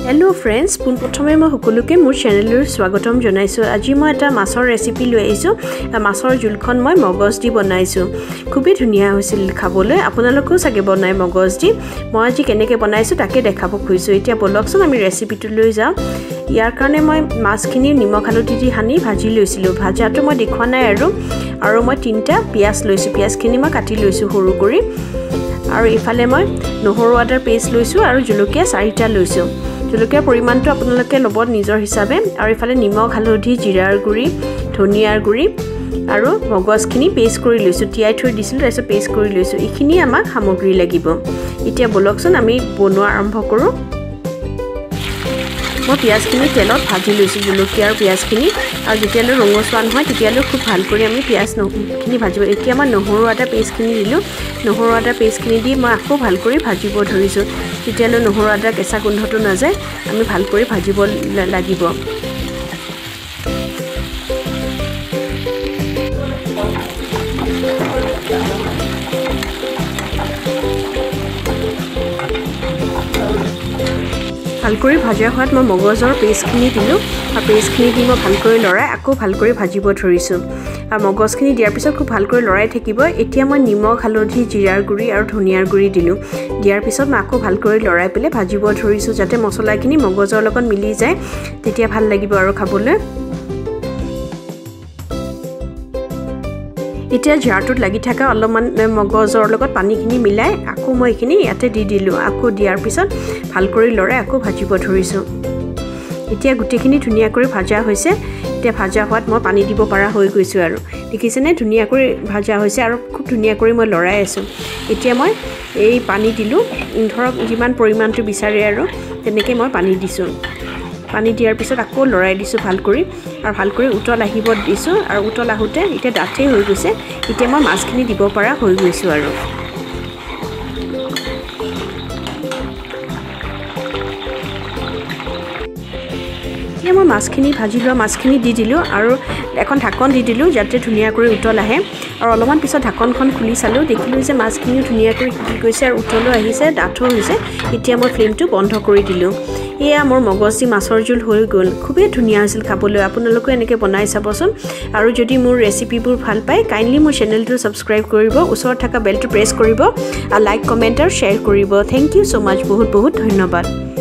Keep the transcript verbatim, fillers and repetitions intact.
Hello friends, পুন প্ৰথমে মই সকলোকে মোৰ চেনেলৰ স্বাগতম জনাইছো। আজি মই এটা মাছৰ ৰেচিপি লৈ আহিছো। মাছৰ জুলখন মই মগজ দি বনাইছো। খুবেই ধুনিয়া হৈছিল খাবলৈ। আপোনালোকেও চাগে বনাই মগজ দি। মই আজি কেনেকৈ বনাইছো তাকে দেখাব খুজিছো। এতিয়া বলকচোন আমি ৰেচিপিটো লৈ যাও। ইয়াৰ কাৰণে মই মাছখিনি নিমখ হালধি দি হানি ভাজি লৈছিলো। ভাজাটো মই দেখুৱা নাই আৰু আৰু মই তিনটা পিয়াজ লৈছো। পিয়াজখিনি মই কাটি লৈছো সৰু কৰি। আৰু ইফালে মই নহৰু আদাৰ পেষ্ট লৈছো আৰু জলকীয়া চাৰিটা লৈছো। জলকীয়াৰ পৰিমাণটো আপোনালোকে ল'ব নিজৰ হিচাপে আৰু ইফালে নিমখ হালধি জিৰাৰ গুৰি ধনিয়াৰ গুৰি আৰু মগজখিনি পেষ্ট কৰি লৈছো। তিয়াই থৈ দিছিলো তাৰপিছত পেষ্ট কৰি লৈছো। এইখিনি আমাক সামগ্ৰী লাগিব। এতিয়া বলকচোন আমি বনোৱা আৰম্ভ কৰো। মই পিয়াজখিনি তেলত ভাজি লৈছো জলকীয়া আৰু পিয়াজখিনি আৰু যেতিয়ালৈ ৰঙচুৱা নহয় তেতিয়ালৈ খুব ভাল কৰি আমি পিয়াজখিনি ভাজিব। এতিয়া মই নহৰু আদা পেষ্টখিনি দিলোঁ। নহৰু আদা পেষ্টখিনি দি মই আকৌ ভাল কৰি ভাজিব ধৰিছোঁ। তেতিয়ালৈ নহৰু আদা কেঁচা গোন্ধটো নাযায় আমি ভাল কৰি ভাজিব লাগিব। ভাল কৰি ভাজা হোৱাত মই মগজৰ পেষ্টখিনি দিলোঁ আৰু পেষ্টখিনি দি মই ভাল কৰি লৰাই আকৌ ভাল কৰি ভাজিব ধৰিছোঁ। আৰু মগজখিনি দিয়াৰ পিছত খুব ভাল কৰি লৰাই থাকিব। এতিয়া মই নিমখ হালধি জিৰাৰ গুৰি আৰু ধনিয়াৰ গুৰি দিলোঁ। দিয়াৰ পিছত মই আকৌ ভাল কৰি লৰাই পেলাই ভাজিব ধৰিছোঁ যাতে মছলাখিনি মগজৰ লগত মিলি যায়। তেতিয়া ভাল লাগিব আৰু খাবলৈ। এতিয়া জাৰটোত লাগি থকা অলপমান মগজৰ লগত পানীখিনি মিলাই আকৌ মই এইখিনি ইয়াতে দি দিলোঁ। আকৌ দিয়াৰ পিছত ভাল কৰি লৰাই আকৌ ভাজিব ধৰিছোঁ। এতিয়া গোটেইখিনি ধুনীয়াকৈ ভাজা হৈছে। এতিয়া ভাজা হোৱাত মই পানী দিব পৰা হৈ গৈছোঁ আৰু দেখিছেনে ধুনীয়াকৈ ভাজা হৈছে আৰু খুব ধুনীয়াকৈ মই লৰাই আছোঁ। এতিয়া মই এই পানী দিলোঁ ধৰক যিমান পৰিমাণটো বিচাৰে আৰু তেনেকৈ মই পানী দিছোঁ। পানী দিয়াৰ পিছত আকৌ লৰাই দিছোঁ ভাল কৰি আৰু ভাল কৰি উতল আহিব দিছোঁ আৰু উতল আহোঁতে এতিয়া ডাঠেই হৈ গৈছে। এতিয়া মই মাছখিনি দিব পৰা হৈ গৈছোঁ আৰু এতিয়া মই মাছখিনি ভাজি লোৱা মাছখিনি দি দিলোঁ আৰু এখন ঢাকন দি দিলোঁ যাতে ধুনীয়াকৈ উতল আহে। আৰু অলপমান পিছত ঢাকনখন খুলি চালোঁ দেখিলোঁ যে মাছখিনি ধুনীয়াকৈ সিজি গৈছে আৰু উতলো আহিছে ডাঠো হৈছে। এতিয়া মই ফ্লেমটো বন্ধ কৰি দিলোঁ। এয়া মোৰ মগজ দি মাছৰ জোল হৈ গ'ল। খুবেই ধুনীয়া হৈছিল খাবলৈ। আপোনালোকে এনেকৈ বনাই চাবচোন। আৰু যদি মোৰ ৰেচিপিবোৰ ভাল পায় কাইণ্ডলি মোৰ চেনেলটো ছাবস্ক্ৰাইব কৰিব, ওচৰত থকা বেলটো প্ৰেছ কৰিব আৰু লাইক কমেণ্ট আৰু শ্বেয়াৰ কৰিব। Thank you so' much. বহুত বহুত ধন্যবাদ।